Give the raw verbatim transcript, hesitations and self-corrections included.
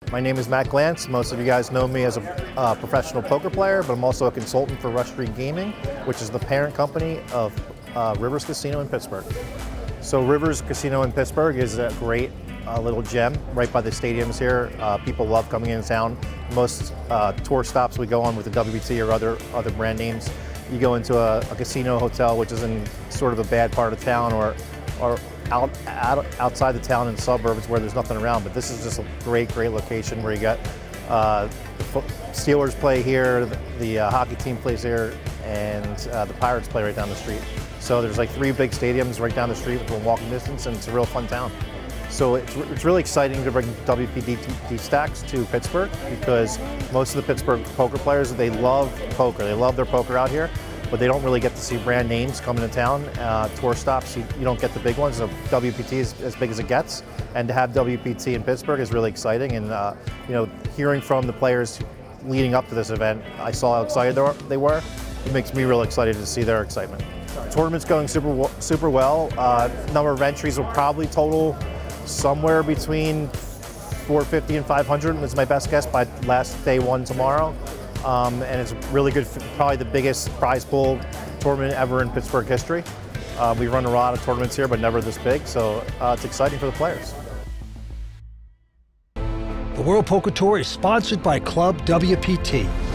My name is Matt Glantz. Most of you guys know me as a uh, professional poker player, but I'm also a consultant for Rush Street Gaming, which is the parent company of uh, Rivers Casino in Pittsburgh. So Rivers Casino in Pittsburgh is a great uh, little gem right by the stadiums here. Uh, people love coming in town. Most uh, tour stops we go on with the W P T or other, other brand names, you go into a, a casino hotel, which is in sort of a bad part of town, or, or out, out outside the town in suburbs where there's nothing around. But this is just a great, great location where you got uh, the Steelers play here, the, the uh, hockey team plays here, and uh, the Pirates play right down the street. So there's like three big stadiums right down the street within walking distance, and it's a real fun town. So it's, it's really exciting to bring W P T Deepstacks to Pittsburgh, because most of the Pittsburgh poker players, they love poker. They love their poker out here, but they don't really get to see brand names coming to town. Uh, tour stops, you, you don't get the big ones. So W P T is as big as it gets, and to have W P T in Pittsburgh is really exciting. And uh, you know, hearing from the players leading up to this event, I saw how excited they were. They were. It makes me real excited to see their excitement. The tournament's going super super well. Uh, number of entries will probably total somewhere between four fifty and five hundred is my best guess by last day one tomorrow. Um, and it's really good, probably the biggest prize pool tournament ever in Pittsburgh history. Uh, we run a lot of tournaments here, but never this big, so uh, it's exciting for the players. The World Poker Tour is sponsored by Club W P T.